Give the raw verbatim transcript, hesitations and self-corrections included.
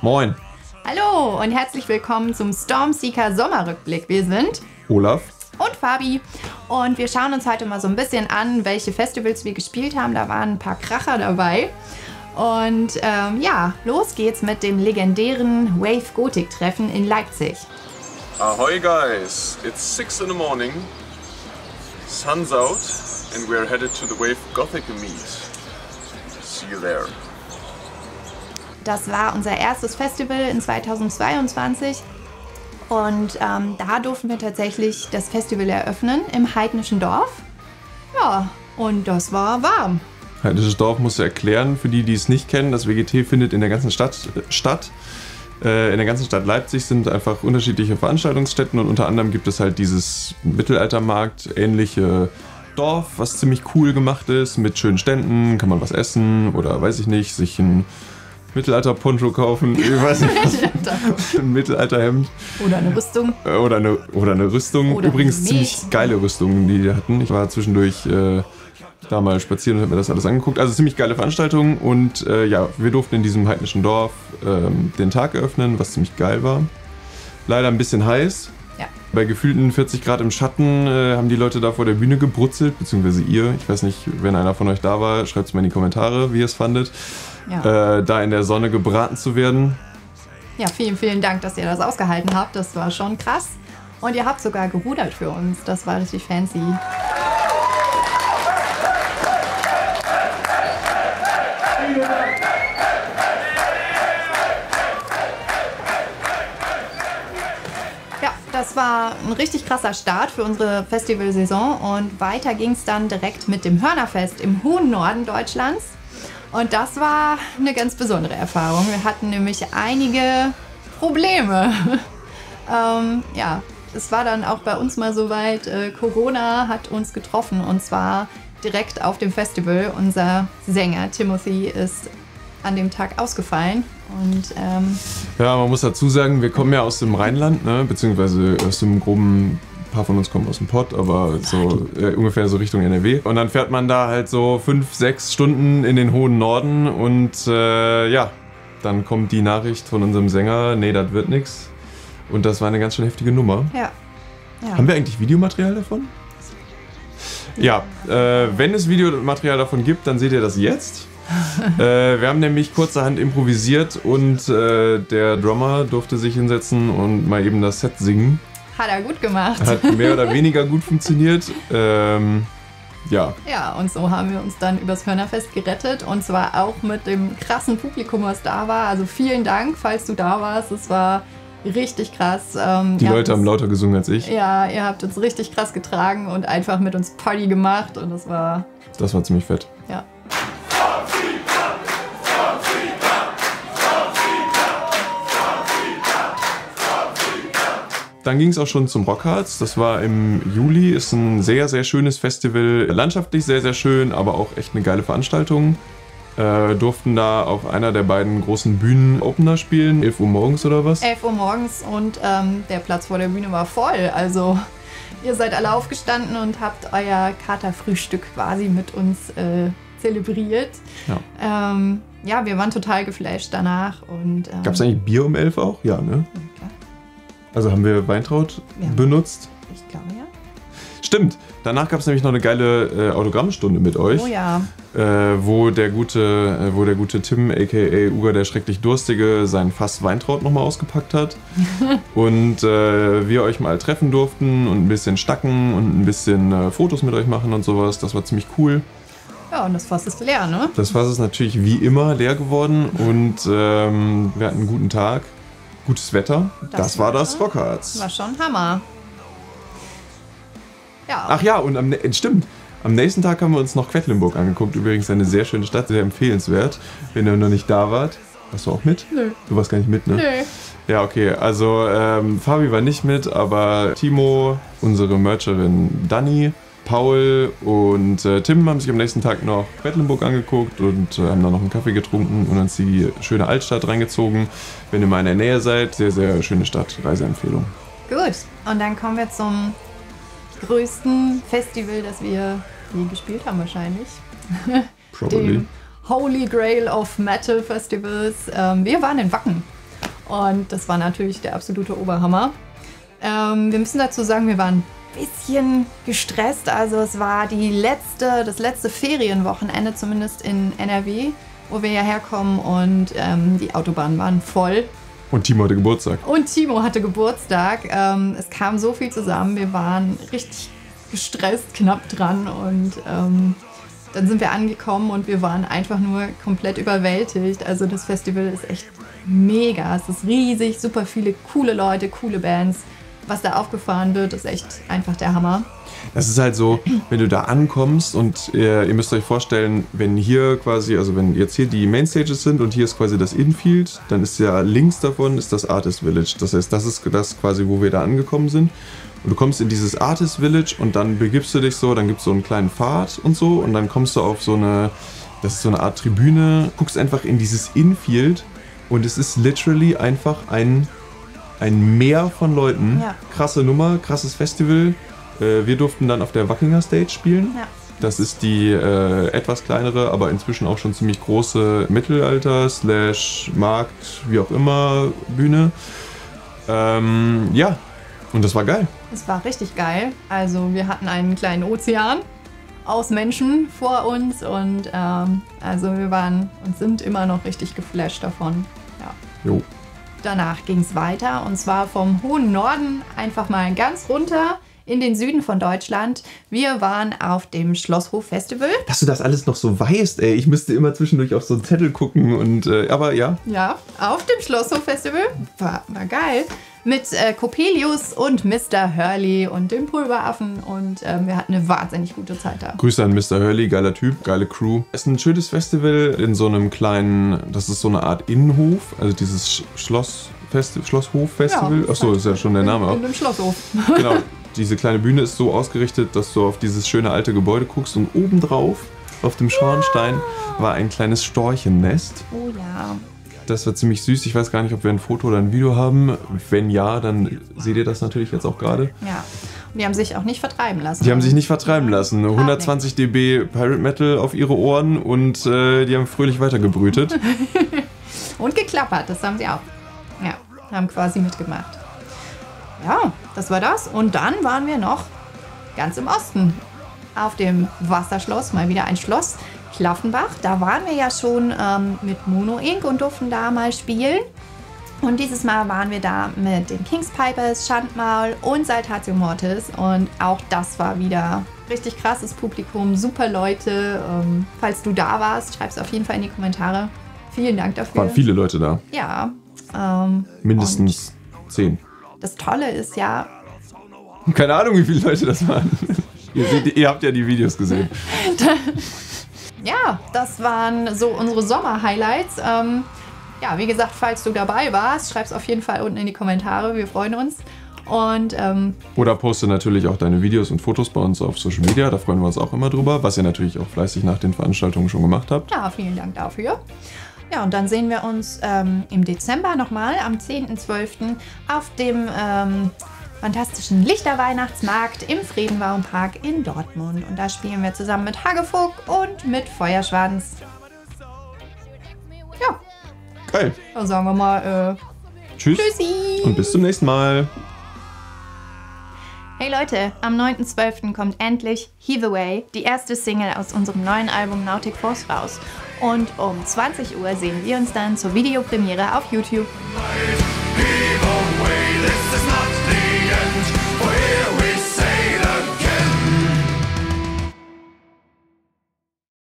Moin. Hallo und herzlich willkommen zum Stormseeker Sommerrückblick. Wir sind Olaf und Fabi und wir schauen uns heute mal so ein bisschen an, welche Festivals wir gespielt haben. Da waren ein paar Kracher dabei. Und ähm, ja, los geht's mit dem legendären Wave Gothic Treffen in Leipzig. Ahoy guys, it's six in the morning, sun's out and we're headed to the Wave Gothic Meet. See you there. Das war unser erstes Festival in zweitausendzweiundzwanzig und ähm, da durften wir tatsächlich das Festival eröffnen im heidnischen Dorf. Ja, und das war warm. Heidnisches Dorf musst du erklären, für die, die es nicht kennen. Das W G T findet in der ganzen Stadt statt. Äh, in der ganzen Stadt Leipzig sind einfach unterschiedliche Veranstaltungsstätten und unter anderem gibt es halt dieses Mittelaltermarkt-ähnliche Dorf, was ziemlich cool gemacht ist, mit schönen Ständen, kann man was essen oder weiß ich nicht, sich ein Mittelalter-Poncho kaufen, ich weiß nicht, was, ein Mittelalterhemd. Oder eine Rüstung. Oder eine, oder eine Rüstung. Oder Übrigens eine ziemlich geile Rüstungen, die die hatten. Ich war zwischendurch äh, da mal spazieren und habe mir das alles angeguckt. Also ziemlich geile Veranstaltung und äh, ja, wir durften in diesem heidnischen Dorf ähm, den Tag eröffnen, was ziemlich geil war. Leider ein bisschen heiß. Ja. Bei gefühlten vierzig Grad im Schatten äh, haben die Leute da vor der Bühne gebrutzelt, beziehungsweise ihr. Ich weiß nicht, wenn einer von euch da war, schreibt es mal in die Kommentare, wie ihr es fandet. Ja. Äh, da in der Sonne gebraten zu werden. Ja, vielen, vielen Dank, dass ihr das ausgehalten habt. Das war schon krass. Und ihr habt sogar gerudert für uns. Das war richtig fancy. Ja, das war ein richtig krasser Start für unsere Festivalsaison. Und weiter ging es dann direkt mit dem Hörnerfest im hohen Norden Deutschlands. Und das war eine ganz besondere Erfahrung. Wir hatten nämlich einige Probleme. ähm, ja, es war dann auch bei uns mal soweit, äh, Corona hat uns getroffen und zwar direkt auf dem Festival. Unser Sänger Timothy ist an dem Tag ausgefallen. Und, ähm, ja, man muss dazu sagen, wir kommen ja aus dem Rheinland, ne? Beziehungsweise aus dem groben... Ein paar von uns kommen aus dem Pott, aber so äh, ungefähr so Richtung N R W. Und dann fährt man da halt so fünf, sechs Stunden in den hohen Norden und äh, ja, dann kommt die Nachricht von unserem Sänger, nee, das wird nix. Und das war eine ganz schön heftige Nummer. Ja. Ja. Haben wir eigentlich Videomaterial davon? Ja, äh, wenn es Videomaterial davon gibt, dann seht ihr das jetzt. äh, wir haben nämlich kurzerhand improvisiert und äh, der Drummer durfte sich hinsetzen und mal eben das Set singen. Hat er gut gemacht. Hat mehr oder weniger gut funktioniert. Ähm, ja. Ja, und so haben wir uns dann übers Hörnerfest gerettet. Und zwar auch mit dem krassen Publikum, was da war. Also vielen Dank, falls du da warst. Es war richtig krass. Ähm, Die Leute uns, haben lauter gesungen als ich. Ja, ihr habt uns richtig krass getragen und einfach mit uns Party gemacht. Und das war... Das war ziemlich fett. Ja. Dann ging es auch schon zum Rockharz. Das war im Juli. Ist ein sehr, sehr schönes Festival. Landschaftlich sehr, sehr schön, aber auch echt eine geile Veranstaltung. Äh, durften da auf einer der beiden großen Bühnen Opener spielen. elf Uhr morgens oder was? elf Uhr morgens und ähm, der Platz vor der Bühne war voll. Also ihr seid alle aufgestanden und habt euer Katerfrühstück quasi mit uns äh, zelebriert. Ja. Ähm, ja, wir waren total geflasht danach. Ähm, Gab es eigentlich Bier um elf auch? Ja, ne? Okay. Also haben wir Weintraut ja. benutzt? Ich glaube ja. Stimmt. Danach gab es nämlich noch eine geile äh, Autogrammstunde mit euch. Oh ja. Äh, wo, der gute, äh, wo der gute Tim, aka Uga der schrecklich Durstige, sein Fass Weintraut nochmal ausgepackt hat. Und äh, wir euch mal treffen durften und ein bisschen schnacken und ein bisschen äh, Fotos mit euch machen und sowas. Das war ziemlich cool. Ja, und das Fass ist leer, ne? Das Fass ist natürlich wie immer leer geworden und ähm, wir hatten einen guten Tag. Gutes Wetter. Das, das war das Rockharz. War schon Hammer. Ja. Ach ja, und am, stimmt. Am nächsten Tag haben wir uns noch Quedlinburg angeguckt. Übrigens eine sehr schöne Stadt, sehr empfehlenswert. Wenn ihr noch nicht da wart. Warst du auch mit? Nö. Du warst gar nicht mit, ne? Nö. Ja, okay. Also ähm, Fabi war nicht mit, aber Timo, unsere Mercherin Dani, Paul und äh, Tim haben sich am nächsten Tag noch Quedlinburg angeguckt und äh, haben dann noch einen Kaffee getrunken und uns die schöne Altstadt reingezogen. Wenn ihr mal in der Nähe seid, sehr, sehr schöne Stadt. Reiseempfehlung. Gut, und dann kommen wir zum größten Festival, das wir je gespielt haben wahrscheinlich. Probably. Dem Holy Grail of Metal Festivals. Ähm, wir waren in Wacken. Und das war natürlich der absolute Oberhammer. Ähm, wir müssen dazu sagen, wir waren ein bisschen gestresst. Also es war die letzte, das letzte Ferienwochenende, zumindest in N R W, wo wir ja herkommen. Und ähm, die Autobahnen waren voll. Und Timo hatte Geburtstag. Und Timo hatte Geburtstag. Ähm, es kam so viel zusammen. Wir waren richtig gestresst, knapp dran. Und ähm, dann sind wir angekommen und wir waren einfach nur komplett überwältigt. Also das Festival ist echt mega. Es ist riesig, super viele coole Leute, coole Bands. Was da aufgefahren wird, ist echt einfach der Hammer. Das ist halt so, wenn du da ankommst und ihr, ihr müsst euch vorstellen, wenn hier quasi, also wenn jetzt hier die Mainstages sind und hier ist quasi das Infield, dann ist ja links davon ist das Artist Village. Das heißt, das ist das quasi, wo wir da angekommen sind. Und du kommst in dieses Artist Village und dann begibst du dich so, dann gibt es so einen kleinen Pfad und so und dann kommst du auf so eine, das ist so eine Art Tribüne, guckst einfach in dieses Infield und es ist literally einfach ein, ein Meer von Leuten. Ja. Krasse Nummer, krasses Festival. Äh, wir durften dann auf der Wackinger Stage spielen. Ja. Das ist die äh, etwas kleinere, aber inzwischen auch schon ziemlich große Mittelalter, slash Markt, wie auch immer, Bühne. Ähm, ja, und das war geil. Es war richtig geil. Also wir hatten einen kleinen Ozean aus Menschen vor uns und ähm, also wir waren und sind immer noch richtig geflasht davon. Ja. Jo. Danach ging es weiter und zwar vom hohen Norden einfach mal ganz runter in den Süden von Deutschland. Wir waren auf dem Schlosshof Festival. Dass du das alles noch so weißt, ey. Ich müsste immer zwischendurch auf so einen Zettel gucken und äh, aber ja. Ja, auf dem Schlosshof Festival. War, war geil. Mit äh, Coppelius und Mister Hurley und dem Pulveraffen und ähm, wir hatten eine wahnsinnig gute Zeit da. Grüße an Mister Hurley, geiler Typ, geile Crew. Es ist ein schönes Festival in so einem kleinen, das ist so eine Art Innenhof, also dieses Schloss Schlosshof-Festival. Ja, Achso, ist ja schon der Name auch. In dem Schlosshof. Genau, diese kleine Bühne ist so ausgerichtet, dass du auf dieses schöne alte Gebäude guckst und obendrauf auf dem Schornstein ja. war ein kleines Storchennest. Oh ja. Das war ziemlich süß. Ich weiß gar nicht, ob wir ein Foto oder ein Video haben. Wenn ja, dann seht ihr das natürlich jetzt auch gerade. Ja. Und die haben sich auch nicht vertreiben lassen. Die haben sich nicht vertreiben lassen. hundertzwanzig Dezibel Pirate Metal auf ihre Ohren und äh, die haben fröhlich weitergebrütet. Und geklappert, das haben sie auch. Ja, haben quasi mitgemacht. Ja, das war das. Und dann waren wir noch ganz im Osten. Auf dem Wasserschloss, mal wieder ein Schloss. Klaffenbach, da waren wir ja schon ähm, mit Mono Incorporated und durften da mal spielen. Und dieses Mal waren wir da mit den Kings Pipers, Schandmaul und Saltatio Mortis. Und auch das war wieder richtig krasses Publikum, super Leute. Ähm, falls du da warst, schreib es auf jeden Fall in die Kommentare. Vielen Dank dafür. Waren viele Leute da. Ja. Ähm, Mindestens zehn. Das Tolle ist ja... Keine Ahnung, wie viele Leute das waren. ihr, seht, ihr habt ja die Videos gesehen. Ja, das waren so unsere Sommer-Highlights. Ähm, ja, wie gesagt, falls du dabei warst, schreib es auf jeden Fall unten in die Kommentare. Wir freuen uns. Und, ähm, Oder poste natürlich auch deine Videos und Fotos bei uns auf Social Media. Da freuen wir uns auch immer drüber, was ihr natürlich auch fleißig nach den Veranstaltungen schon gemacht habt. Ja, vielen Dank dafür. Ja, und dann sehen wir uns ähm, im Dezember nochmal, am zehnten zwölften auf dem... Ähm, fantastischen Lichterweihnachtsmarkt im Friedenbaumpark in Dortmund. Und da spielen wir zusammen mit Hagefuck und mit Feuerschwanz. Ja. Geil. Dann sagen wir mal äh, Tschüss. Tschüssi. Und bis zum nächsten Mal. Hey Leute, am neunten zwölften kommt endlich Heave Away, die erste Single aus unserem neuen Album Nautic Force raus. Und um zwanzig Uhr sehen wir uns dann zur Videopremiere auf YouTube.